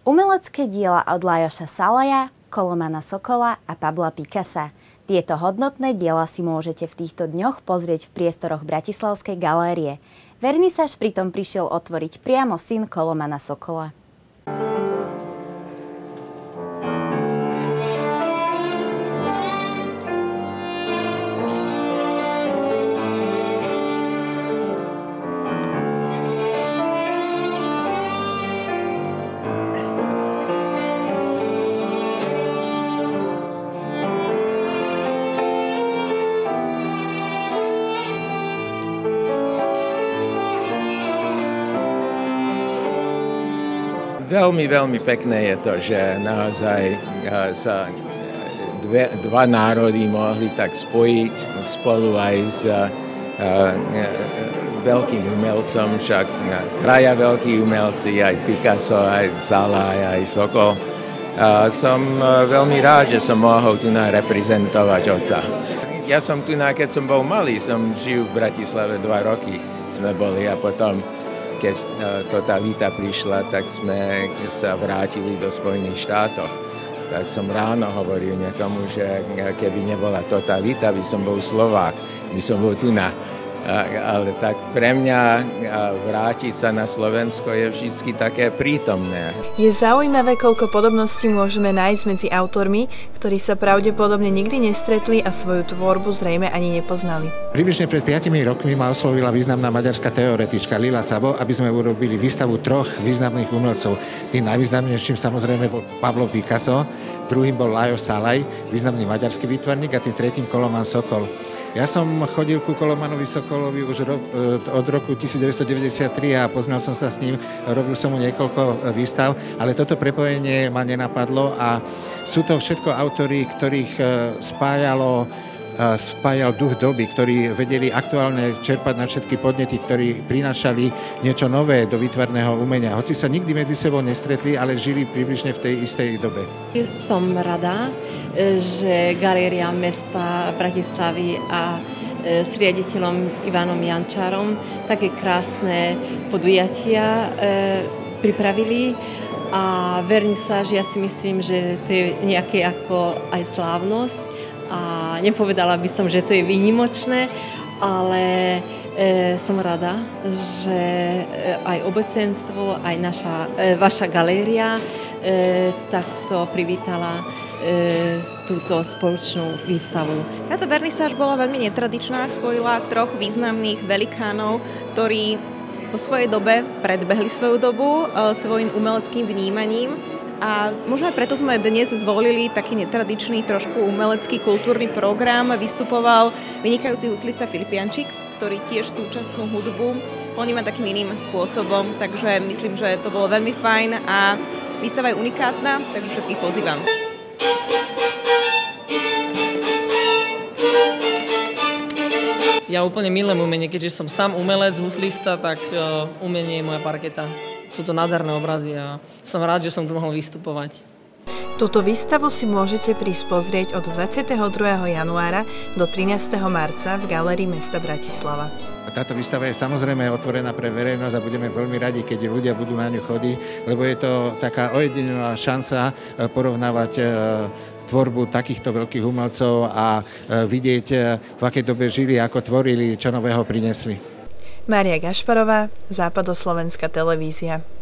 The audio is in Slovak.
Umelecké diela od Lajoša Salaja, Colomana Sokola a Pabla Picassa. Tieto hodnotné diela si môžete v týchto dňoch pozrieť v priestoroch Bratislavskej galérie. Vernisáž pritom prišiel otvoriť priamo syn Colomana Sokola. Veľmi, veľmi pekné je to, že naozaj sa dva národy mohli tak spojiť spolu aj s veľkým umelcom, však traja veľkí umelci, aj Picasso, aj Salaj, aj Sokol. Som veľmi rád, že som mohol tu reprezentovať otca. Ja som tu, keď som bol malý, som žil v Bratislave 2 roky, sme boli a potom keď totalita prišla, tak sme sa vrátili do Spojených štátov. Tak som ráno hovoril niekomu, že keby nebola totalita, by som bol Slovák, by som bol tu ale tak pre mňa vrátiť sa na Slovensko je vždy také prítomné. Je zaujímavé, koľko podobností môžeme nájsť medzi autormi, ktorí sa pravdepodobne nikdy nestretli a svoju tvorbu zrejme ani nepoznali. Približne pred 5 rokmi ma oslovila významná maďarská teoretička Lila Sabo, aby sme urobili výstavu 3 významných umelcov. Tým najvýznamnejším samozrejme bol Pablo Picasso, druhým bol Lajos Salaj, významný maďarský výtvarník, a tým tretím Coloman Sokol. Ja som chodil ku Colomanovi Sokolovi už od roku 1993 a poznal som sa s ním, robil som mu niekoľko výstav, ale toto prepojenie ma nenapadlo a sú to všetko autori, ktorých spájal duch doby, ktorí vedeli aktuálne čerpať na všetky podnety, ktorí prinášali niečo nové do výtvarného umenia. Hoci sa nikdy medzi sebou nestretli, ale žili približne v tej istej dobe. Som rada, že Galéria mesta Bratislavy a s riaditeľom Ivanom Jančárom také krásne podujatia pripravili. A vernisáž, ja si myslím, že to je nejaké ako aj slávnosť. A nepovedala by som, že to je výnimočné, ale som rada, že aj obecenstvo, aj vaša galéria takto privítala túto spoločnú výstavu. Táto vernisáž bola veľmi netradičná, spojila 3 významných velikánov, ktorí po svojej dobe predbehli svoju dobu svojim umeleckým vnímaním. A možno aj preto sme dnes zvolili taký netradičný, trošku umelecký kultúrny program. Vystupoval vynikajúci huslista Filip Jančík, ktorý tiež súčasnú hudbu poníma takým iným spôsobom. Takže myslím, že to bolo veľmi fajn a výstava je unikátna, takže všetkých pozývam. Ja úplne milujem umenie, keďže som sám umelec, huslista, tak umenie je moja parketa. Sú to nádherné obrazy a som rád, že som tu mohol vystupovať. Túto výstavu si môžete prísť pozrieť od 22. januára do 13. marca v Galérii mesta Bratislava. Táto výstava je samozrejme otvorená pre verejnosť a budeme veľmi radi, keď ľudia budú na ňu chodiť, lebo je to taká ojedinelá šanca porovnávať tvorbu takýchto veľkých umelcov a vidieť, v akej dobe žili, ako tvorili, čo nového priniesli. Mária Gašparová, Západoslovenská televízia.